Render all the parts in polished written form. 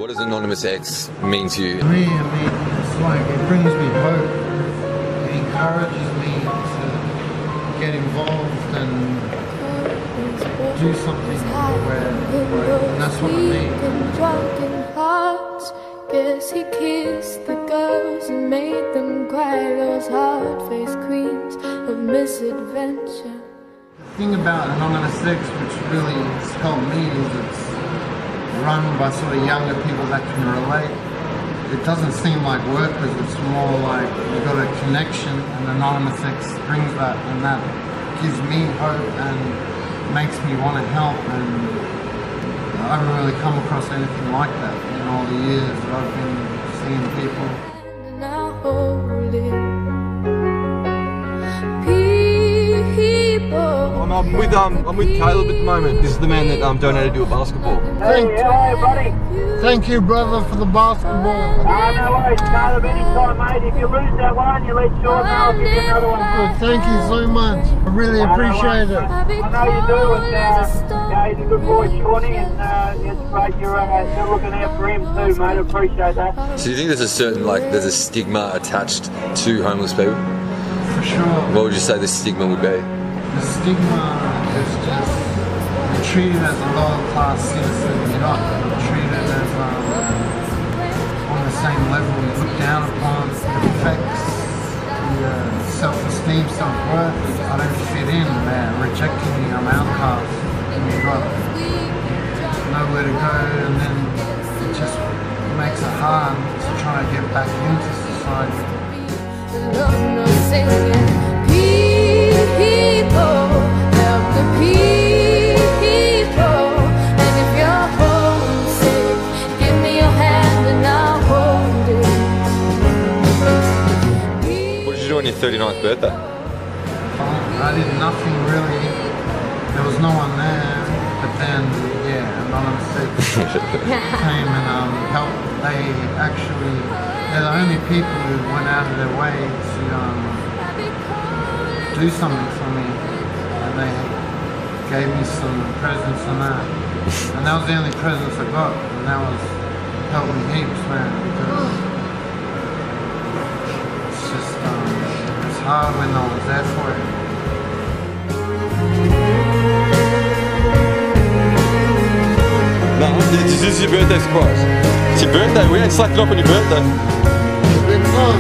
What does Anonymous X mean to you? To me, it's like it brings me hope. It encourages me to get involved and do something and that's what I need. Guess he kissed the girls and made them cry, those hard-faced queens of misadventure. The thing about Anonymous X, which really has helped me, is it's run by sort of younger people that can relate. It doesn't seem like workers, it's more like you've got a connection, and Anonymous X brings that, and that gives me hope and makes me want to help. And I haven't really come across anything like that in all the years that I've been seeing people. I'm with Caleb at the moment. This is the man that donated to a basketball. Hey, buddy. Thank you, brother, for the basketball. No worries, Caleb. Anytime, mate. If you lose that one, you let Sean know. I'll give you another one. Well, thank you so much. I really appreciate it. I know you do, and yeah, he's a good boy, Shawnee, and it's great you're looking out for him too, mate. I appreciate that. So do you think there's a certain, there's a stigma attached to homeless people? For sure. What would you say the stigma would be? The stigma is just you're treated as a lower class citizen. You're not treated as on the same level. You're looked down upon. It affects your self-esteem, self-worth. I don't fit in. They're rejecting me. I'm outcast. And you've got nowhere to go, and then it just makes it hard to try to get back into society. What did you do on your 39th birthday? I did nothing really. There was no one there, but then, yeah, Anonymous X came and helped. They're the only people who went out of their way to do something for me, and they gave me some presents and that. And that was the only presents I got, and that was helped me heaps, man, because it's just, it's hard when no one's there for it. No, this is your birthday surprise. It's your birthday, we ain't slacked it off on your birthday. It's been fun.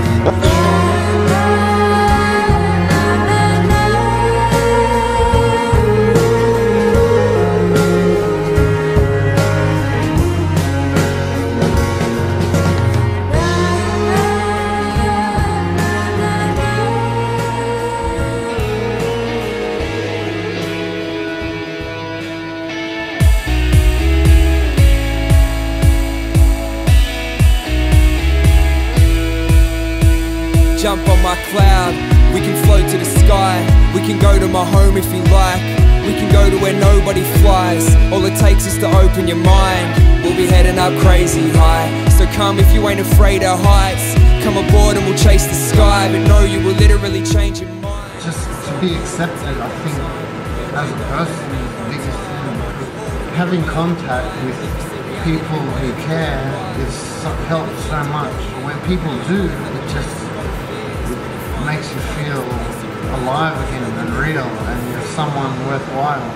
Jump on my cloud, we can float to the sky. We can go to my home if you like. We can go to where nobody flies. All it takes is to open your mind. We'll be heading up crazy high. So come if you ain't afraid of heights. Come aboard and we'll chase the sky. But no, you will literally change your mind. Just to be accepted, I think, as a person is the biggest thing. Having contact with people who care helps so much. When people do, it just makes you feel alive again and real, and you're someone worthwhile.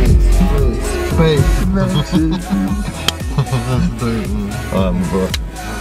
Space. That's dope, man.